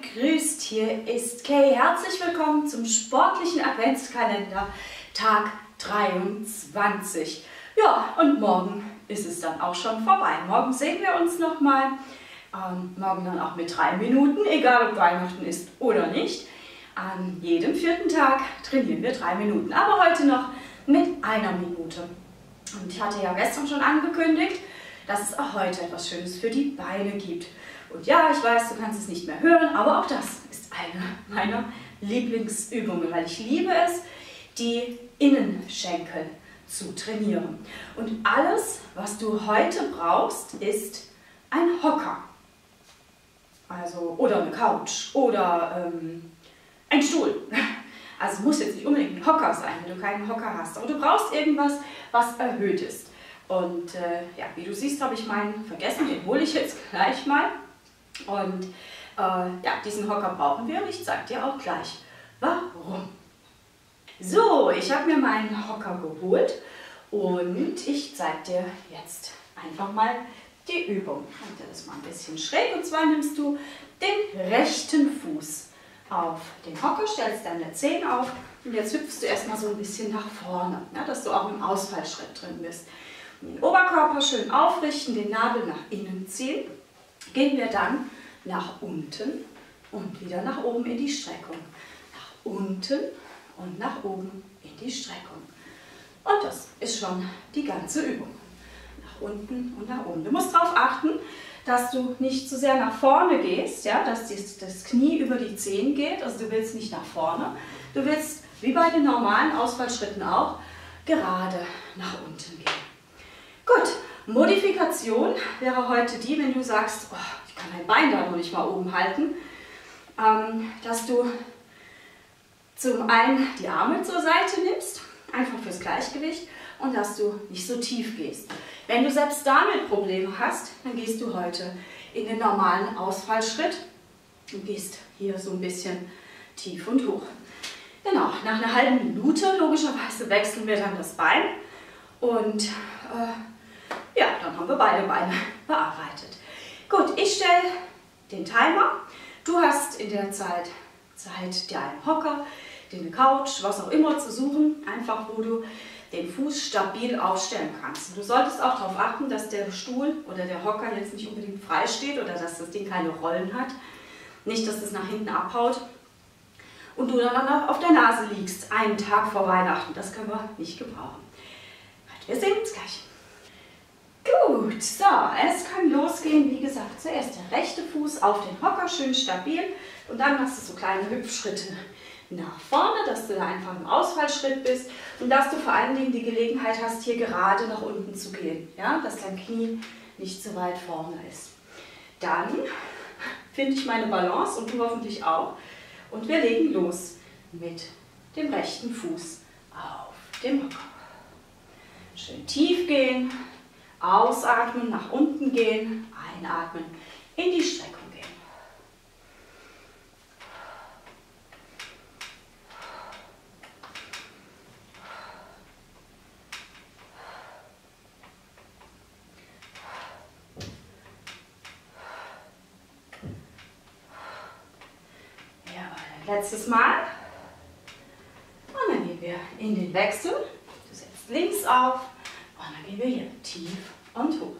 gegrüßt, hier ist Kay. Herzlich willkommen zum sportlichen Adventskalender, Tag 23. Ja, und morgen ist es dann auch schon vorbei. Morgen sehen wir uns nochmal. Morgen dann auch mit 3 Minuten, egal ob Weihnachten ist oder nicht. An jedem 4. Tag trainieren wir 3 Minuten, aber heute noch mit 1 Minute. Und ich hatte ja gestern schon angekündigt, dass es auch heute etwas Schönes für die Beine gibt. Und ja, ich weiß, du kannst es nicht mehr hören, aber auch das ist eine meiner Lieblingsübungen, weil ich liebe es, die Innenschenkel zu trainieren. Und alles, was du heute brauchst, ist ein Hocker. Also, oder eine Couch oder ein Stuhl. Also muss jetzt nicht unbedingt ein Hocker sein, wenn du keinen Hocker hast. Aber du brauchst irgendwas, was erhöht ist. Und ja, wie du siehst, habe ich meinen vergessen, den hole ich jetzt gleich mal. Und ja, diesen Hocker brauchen wir und ich zeige dir auch gleich, warum. So, ich habe mir meinen Hocker geholt und ich zeige dir jetzt einfach mal die Übung. Ich halte das mal ein bisschen schräg und zwar nimmst du den rechten Fuß auf den Hocker, stellst deine Zehen auf und jetzt hüpfst du erstmal so ein bisschen nach vorne, ja, dass du auch im Ausfallschritt drin bist. Den Oberkörper schön aufrichten, den Nabel nach innen ziehen. Gehen wir dann nach unten und wieder nach oben in die Streckung. Nach unten und nach oben in die Streckung. Und das ist schon die ganze Übung. Nach unten und nach oben. Du musst darauf achten, dass du nicht zu sehr nach vorne gehst, ja, dass das Knie über die Zehen geht. Also du willst nicht nach vorne. Du willst, wie bei den normalen Ausfallschritten auch, gerade nach unten gehen. Gut, Modifikation wäre heute die, wenn du sagst, oh, ich kann mein Bein da noch nicht mal oben halten, dass du zum einen die Arme zur Seite nimmst, einfach fürs Gleichgewicht, und dass du nicht so tief gehst. Wenn du selbst damit Probleme hast, dann gehst du heute in den normalen Ausfallschritt und gehst hier so ein bisschen tief und hoch. Genau, nach einer halben Minute logischerweise wechseln wir dann das Bein und ja, dann haben wir beide Beine bearbeitet. Gut, ich stelle den Timer. Du hast in der Zeit dir einen Hocker, dir eine Couch, was auch immer zu suchen, einfach wo du den Fuß stabil aufstellen kannst. Und du solltest auch darauf achten, dass der Stuhl oder der Hocker jetzt nicht unbedingt frei steht oder dass das Ding keine Rollen hat. Nicht, dass das nach hinten abhaut und du dann auch auf der Nase liegst, einen Tag vor Weihnachten. Das können wir nicht gebrauchen. Wir sehen uns gleich. Gut, so, es kann losgehen. Wie gesagt, zuerst der rechte Fuß auf den Hocker, schön stabil. Und dann machst du so kleine Hüpfschritte nach vorne, dass du da einfach im Ausfallschritt bist. Und dass du vor allen Dingen die Gelegenheit hast, hier gerade nach unten zu gehen. Ja, dass dein Knie nicht so weit vorne ist. Dann finde ich meine Balance und du hoffentlich auch. Und wir legen los mit dem rechten Fuß auf dem Hocker. Schön tief gehen. Ausatmen, nach unten gehen, einatmen, in die Streckung gehen. Ja, letztes Mal. Und dann gehen wir in den Wechsel. Du setzt links auf. Und dann gehen wir hier tief und hoch.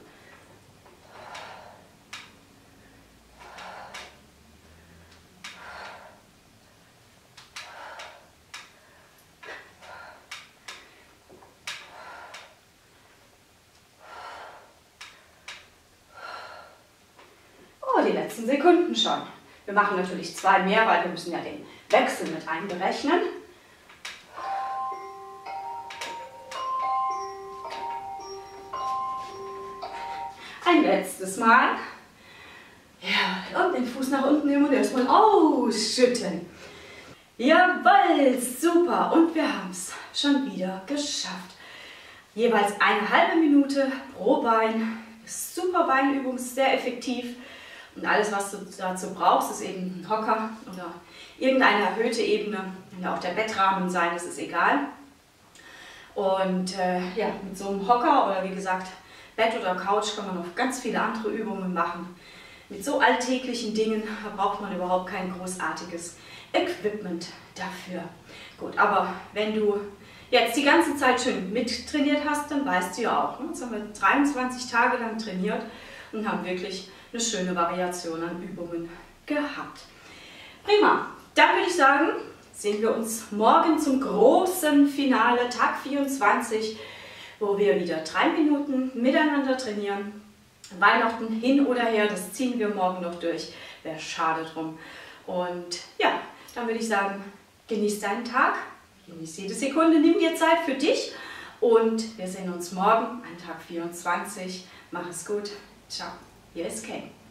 Oh, die letzten Sekunden schon. Wir machen natürlich 2 mehr, weil wir müssen ja den Wechsel mit einberechnen. Ein letztes Mal. Ja, und den Fuß nach unten nehmen und erstmal ausschütteln. Jawohl, super. Und wir haben es schon wieder geschafft. Jeweils eine halbe Minute pro Bein. Super Beinübung, sehr effektiv. Und alles, was du dazu brauchst, ist eben ein Hocker oder irgendeine erhöhte Ebene. Kann auch der Bettrahmen sein, das ist egal. Und ja, mit so einem Hocker oder wie gesagt Bett oder Couch kann man noch ganz viele andere Übungen machen. mit so alltäglichen Dingen braucht man überhaupt kein großartiges Equipment dafür. Gut, aber wenn du jetzt die ganze Zeit schön mittrainiert hast, dann weißt du ja auch, ne? Jetzt haben wir 23 Tage lang trainiert und haben wirklich eine schöne Variation an Übungen gehabt. Prima, dann würde ich sagen, sehen wir uns morgen zum großen Finale, Tag 24, wo wir wieder 3 Minuten miteinander trainieren. Weihnachten hin oder her, das ziehen wir morgen noch durch. Wäre schade drum. Und ja, dann würde ich sagen, genieß deinen Tag, genieß jede Sekunde, nimm dir Zeit für dich und wir sehen uns morgen an Tag 24. Mach es gut. Ciao. Hier ist Kay.